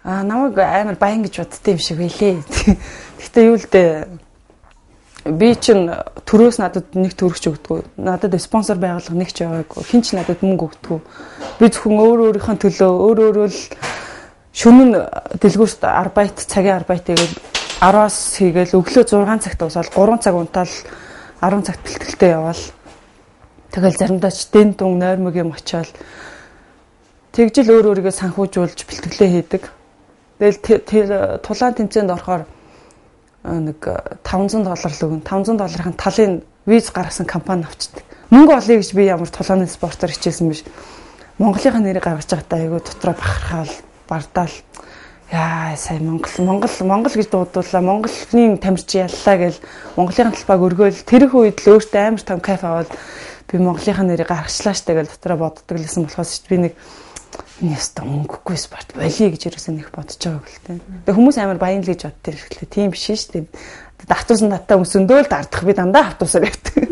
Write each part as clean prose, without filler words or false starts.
Намайг амар баян гэж боддсон юм шиг байлээ. Гэхдээ юу л дээ. Би чинь төрөөс надад нэг төгрөгч өгдөг. Надад спонсор байгуулга нэг ч яваагүй. Хин ч надад мөнгө өгдөг. Би зөвхөн өөрийнхөө төлөө өөрөө л шөнө нь дэлгүүрт арбайт цагийн арбайт хийгээл 10-аас хийгээл өглөө 6 цагт усаал 3 цаг унтаал 10 цагт бэлтгэлтэй яваал. Тэгэл заримдаа ч дэн дүн нойрмог юм очиал тэгжил өөрийгөө санхүүжүүлж бэлтгэлээ хийдэг. Тэгэл тэр тулаан тэмцээнд орохоор нэг $500 л өгнө. $500-ын талын виз гаргасан компани авчдаг. Мөнгө олъё гэж би ямар тулааны спортоор хичээсэн биш. Монголынхаа нэрийг гаргаж байхдаа айгүй дотроо бахархаал, бардаал. Яа, сайн Монгол гэж дуудуулаа. Монголын тамирчин яллаа гэж Монголын талбайг өргөөл тэрх үед л өөртөө амар том кайф аваад би Монголынхаа нэрийг гаргачлаа штэ гэж дотроо боддог лсэн болохоос би нэг яста мөнгөгүй спорт болиё гэж ерөөсөө нэг бодож байгааг л тээ. Тэгээ хүмүүс амар баян л гэж боддог ихлэ. Тийм биш шүү дээ. Автобусан татаа өмсөндөө л дардах би дандаа автобусаар явдаг.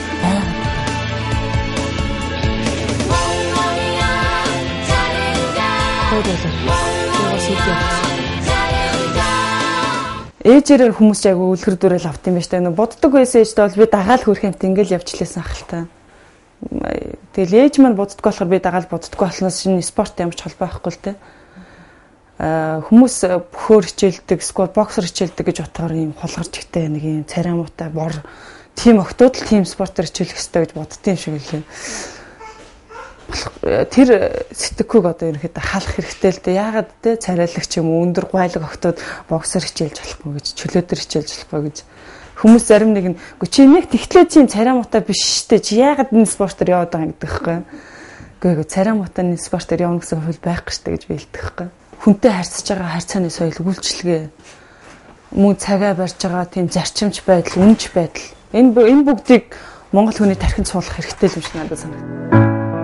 Ээжээр хүмүүс яг үлгэр дүүрэл авт юм байна штэ. Боддог байсан ээжтэй бол би дагаал хөрх юмт ингээл явчлээсэн ахaltaа. Тэгэл ээж маань боддгоо болохоор би дагаал боддгоо болсноос шинэ спорт ямар ч холбоо байхгүй л те. Хүмүүс бөхөр хичээлдэг, сквот боксер хичээлдэг гэж бодохоор юм хулгарч ихтэй нэг юм цариамуутай бор тим охтууд л тим спортоор хичээлэх хэрэгтэй гэж боддtiin шиг лээ. Тэр сэтгэхүйг одоо ерөөхдөө халах хэрэгтэй л дээ. Яагаад те царайлагч юм өндөр гуайлаг охтууд боксер хичээлж болохгүй гэж чөлөөтөр хичээлж болохгүй гэж хүмүүс зарим нэг нь чи нэг тэгтлээ чинь цариамуутай биш штэ чи яагаад энэ спортоор яваад байгаа гэдэг хэвхэв. Үгүй цариамуутай энэ спортоор явна гэсэн хөл байхгүй штэ гэж би хэлдэг хэвхэв. Хүнтэй харьцаж байгаа харьцааны соёл үйлчлэгээ мөн цагаа барьж байгаа тийм зарчимч байдал, үнж байдал. Энэ бүгдийг монгол хүний тархинд суулгах хэрэгтэй л юм шиг надад санагдав.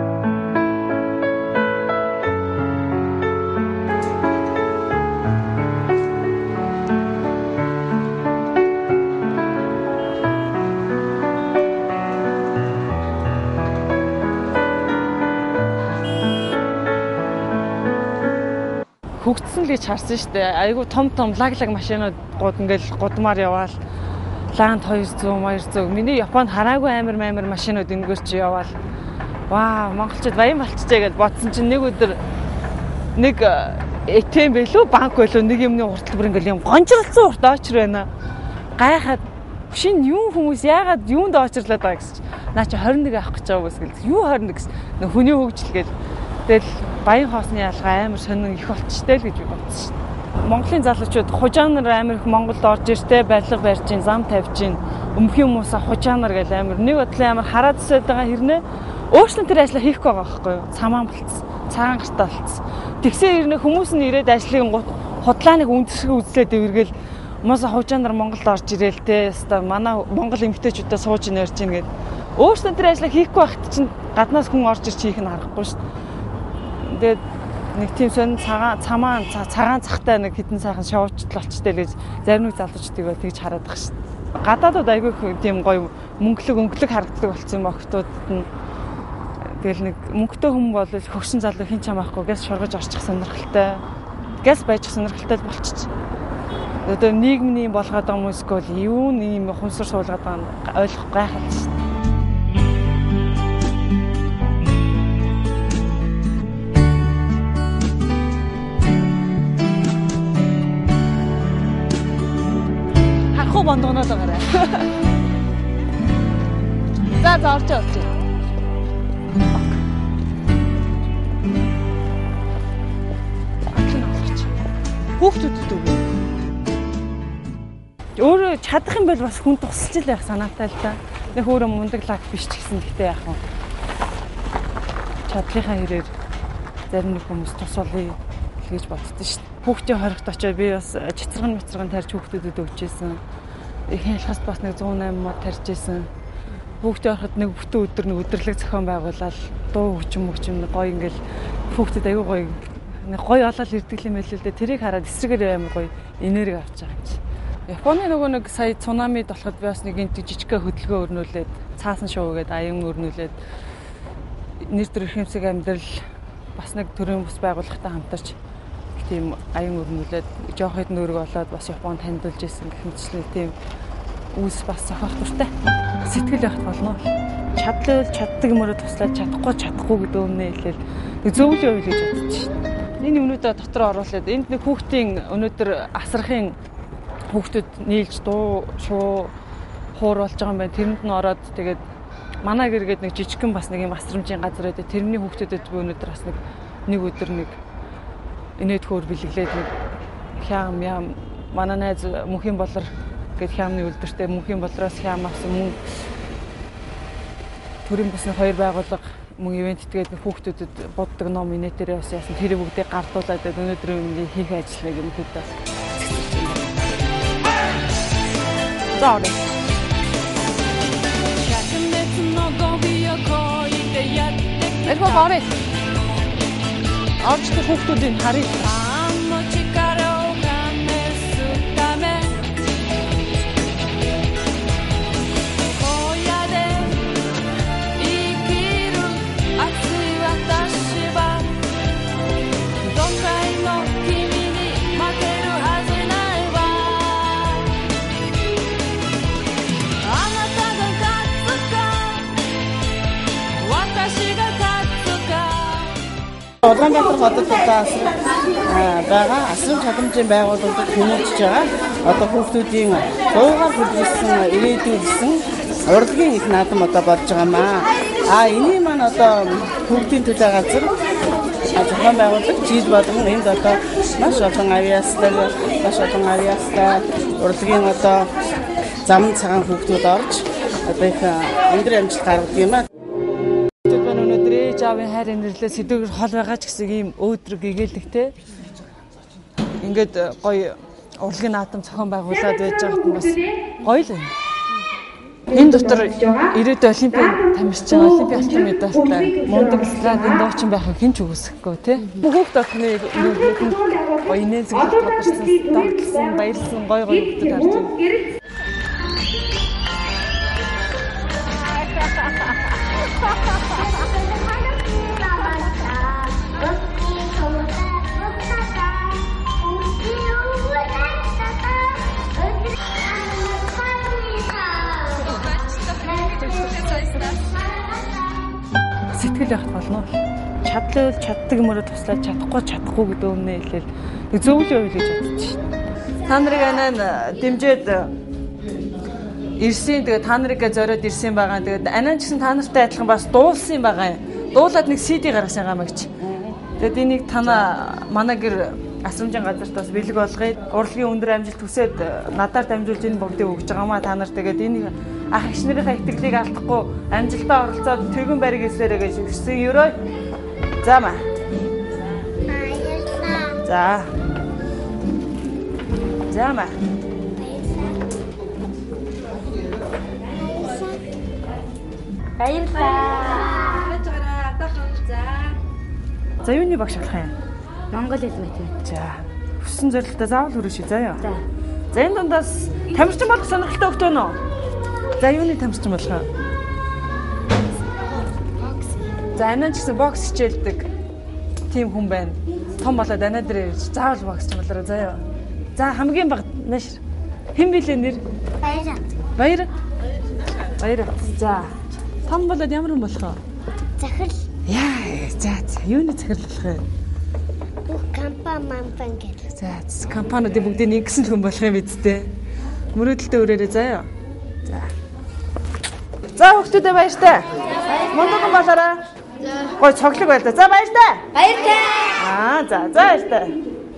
Хөгжсөн л гэж харсан шүү дээ. Айгу том лаглаг машинууд ингээл гудмаар яваал. Ланд 200 Миний Японд хараагүй амар машинууд энгөр чи яваал. Ваа, монголчууд баян болчихжээ гэж бодсон чинь нэг өдөр нэг ATM байлуу, банк байлуу нэг юмны уртл бүр ингээл юм гонжролцсон урт очр байна. Гайхаад шин юу хүмүүс яагаад юунд очрлаад байгаа гэсэн. Наа чи 21 авах гэж байгаа гэсэн. Юу 21 гэсэн. Нэг хүний хөгжил гээл. Тэгэл баян хоосны ялгаа амар сонин их болчихтэй л гэж би бодсон шүү дээ. Монголын залуучууд хужаанаар амар их Монголд орж иртэй барилга барьж гин, зам тавьж гин, өмхийн хүмүүсээ хужаанаар гэл амар нэг бодлоо амар хараад өсөд байгаа хэрнээ өөрчлөн тэр ажлаа хийхгүй байгаа байхгүй юу? Цамаан болцсон, цагаан гартаа болцсон. Тэгсэн хэрнээ хүмүүс нь ирээд ажлыг худлааныг үндэсгээ үзлээд дэвэргээл хүмүүсээ хужаанаар Монголд орж ирээл те. Хэвээ манай Монгол эмэгтэйчүүдээ сууж нэрж гин гэд өөрчлөн тэр ажлаа хийхгүй байхад чинь гаднаас хүн орж ирж хийх нь аргагүй шүү дээ. Тэгээд нэг тийм сонин цагаан цахтай нэг хитэн сайхан шоучтол болчтой л гэж зарим нэг залуучдыг бол тэгж хараад байгаа шүү дээ. Гадаадууд айгүй тийм гоё мөнгөлөг харагддаг болсон юм охтууд нь. Тэгэл нэг мөнгөтэй хүн бол хөгшин залуу хин ч хамаахгүй гэс шургаж орчих сонирхолтой. Гэс байж сонирхолтой болчих. Одоо нийгмийн болгоод байгаа хүмүүсгүй бол юу нэм хунсар суулгаад байгаа нь ойлгох гайхал шүү дээ. Бондогноод байгаарай. За орч. Хүүхдүүдэд өгөө. Өөрөө чадах юм бол бас хүн тусалж л байх санаатай л да. Нэг өөрөө мундаглаг биш ч гэсэн гэхдээ яах вэ? Чадлынхаа хэрээр зарим нэг хүмүүс тусуулъя гэж боддоо шүү дээ. Хүүхдийн хоригт очоод би бас чицэргэн тарьж хүүхдүүдэд өгчээсэн. Их ялхас бас нэг 108 мод тарьж исэн. Хүүхдээ ороход нэг бүтэн өдөр нэг өдөрлөг зохион байгуулаад дуу хөгжим гоё ингээл хүүхдэд аягүй гоё нэг гоё олол ирдэг юм байл л дээ. Тэрийг хараад эсрэгээр амар гоё энерги авч байгаа юм чи. Японы нөгөө нэг сая цунамид болоход би бас нэг энэ жижигхэн хөдөлгөөн өрнүүлээд цаасан шуугээд аян өрнүүлээд нэр төр эрхэмсэг амьдрал бас нэг төрийн бус байгууллагатай хамтарч тийм аян өрнүүлээд жоох хэд нөрөг болоод бас Японд танилцуулж ирсэн гэх мэтчлээ тийм үүс бас зохиох дуртай. Сэтгэл явах болно. Чадлаа чаддаг юмроо туслаад чадахгүй гэдэг өмнө хэлээл нэг зөвлөө өгье гэж бодчих шин. Энэ юмнуудаа дотор оруулаад энд нэг хүүхдийн өнөөдөр асрахын хүүхдүүд нийлж дуу шуу хуур болж байгаа юм байна. Тэрэнд нь ороод тэгээд манай гэргээд нэг жижигхэн бас нэг юм асрамжийн газар байдаг. Тэрний хүүхдүүдэд би өнөөдөр бас нэг өдөр нэг инээд хөөр бэлэглээд нэг хям яам манай найз мөнхийн болор гэд хямны үлдэртэй мөнхийн болроос хям авсан мөн төрийн басны хоёр байгууллага мөн ивент тэгээд хүүхдүүдэд боддог ном инээдэрээ бас яасан тэр бүгдийг гартуулаад өнөөдөр юм хийх ажлыг юм хэд бас заадаг. Эко барэ. Арчны хүүхдүүдийн харыг Улаанбаатар хотод байгаа асрам чадамжийн байгууллагад хүмүүжж байгаа. Одоо хүүхдүүдийн 100-аар хүрсэн ирээдүйсэн урлагийн их наадам одоо болж байгаамаа. Энийг маань одоо хүүхдийн төлөө газар зохион байгуулалт жил болгон энд одоо маш олон авьяастай урлагийн одоо зам цагаан хүүхдүүд орж одоо их өндөр амжилт гаргадаг юм аа. Жавын хайр инэрлээ сэдвэр хол байгаа ч гэсэн ийм өөдрөг гэгээлэгтэй. Ингээд гоё урлагийн наадам зохион байгуулад байж байгаад нь бас гоё л юм. Энэ дотор ирээдүйн олимпийн тамирч байгаа олимпийн алтан медальтай мундаг эстрадын дуучин байх хэн ч үгүйсэхгүй тий. Хүүхд тохны гоё нээзэг тодорсон, дагдлсан, баярлсан гоё хүүхдүүд харж байна. Сэтгэл явах болно. Чадлаа чаддаг юмроо туслаад чадахгүй гэдэг өмнө хэлээл нэг зөвлөө өгье гэж бодчих шин. Та нарыг анаа дэмжиж ирсэн. Тэгээд та нарыг зориод ирсэн байгаа. Тэгээд анаа ч гэсэн та нартай адилхан бас дуулсан байгаа юм. Дуулаад нэг CD гаргасан байгаа мэгч. Тэгээд энийг танаа манай гэр асрамжийн газарт бас бэлэг болгоод урлагийн өндөр амжилт хүсээд надаар дамжуулж энэ бүгдийг өгж байгаамаа та нар. Тэгээд энийг ах эгч нарынхаа итгэлийг алдахгүй амжилтаа оролцоод тэргүүн бариг хэлсээрэй гэж хүссэн ерөө. За маа. За. За маа. Баярлалаа. За юуны багш болох юм? Монгол хэл мэт. За. Хүссэн зорилготой заавал хүрээш заяа. За. За энэ дундаас тамирчин болох сонирхолтой өгтөө нөө. За юуны тамирчин болох юм? Бокс. За анаа ч гэсэн бокс хичээлдэг тийм хүн байна. Том болоод анаа дээр ирж заавал боксч болоо заяа. За хамгийн бага нааш хэн билээ нэр? Баяр. За. Том болоод ямар хүн болох вэ? Захирал. Яа, за юуны захирал болох вэ? Бүх компани гэдэг. За компаниудын бүгдийг нэгсэн хүн болох юм биз дээ. Мөрөөдөлтөд өрөөрэй заяа. За. За хүүхдүүдээ баяртай. Мундагхан болоорой. Гой цоглог байл да. За баяртай. Баяртай. За баяртай.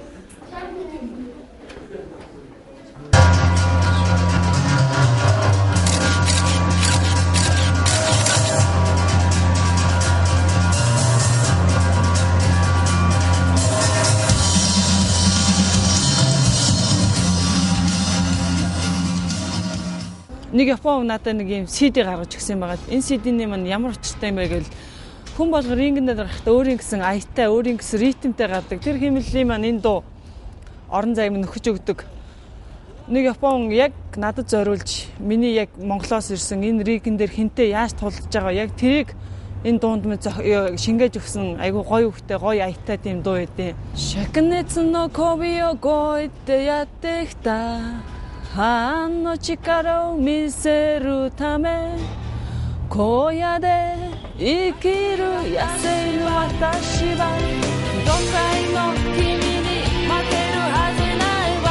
Нэг Япон надад нэг юм CD гаргаж өгсөн байгаа. Энэ CD-ний маань ямар учиртай юм бэ гэвэл хүн болго рингнээр гарахтаа өөрийн гэсэн аятай, өөрийн гэсэн ритмтэй гардаг. Тэр хэмнэлийн маань энэ дуу орон зайг нөхөж өгдөг. Нэг Япон яг надад зориулж миний яг Монголоос ирсэн энэ ригэн дээр хинтээ яаж тулдж байгаа яг тэрийг Энэ дуунд минь шингээж өгсөн айгу гоё хөхтэй гоё аятай тийм дуу байдیں۔ Шакнэц но кобио гойте яттехта ханно чикаро мисеру таме коя де икиру ясейの私はどこかの君に負けるはずないわ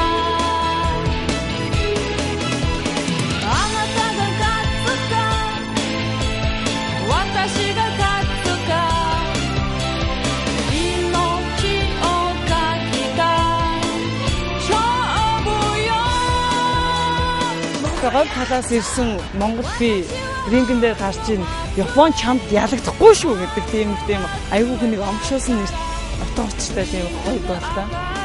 あなたが勝つか私が勝つか命をかけた勝負よГовь талаас ирсэн Монгол би рингэн дээр гарч ийн Япон чамд ялагдахгүй шүү гэдэг тийм айгүй хүнийг омгшуулсан нэр утгаучтай тийм гоё болтой.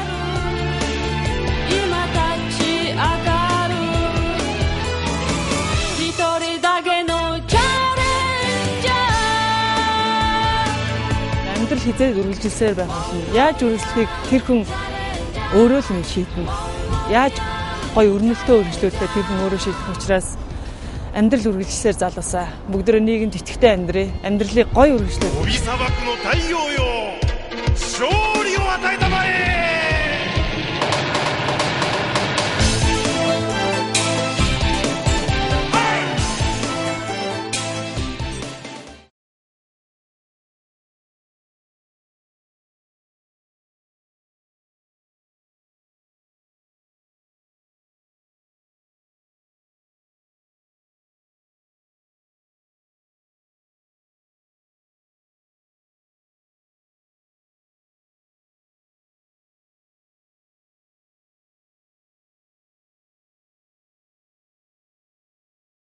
Амьдрал хизээд үргэлжилсээр байх юм. Яаж үргэлжлэхийг тэр хүн өөрөө л шийднэ. Яаж гоё өрнөлтөө үргэлжлүүлэхээ тэр хүн өөрөө шийдэх учраас амьдрал үргэлжлэсээр залуусаа бүгдөө нийгэмд итгэвтэй амьдрий. Амьдралыг гоё үргэлжлүүлээ.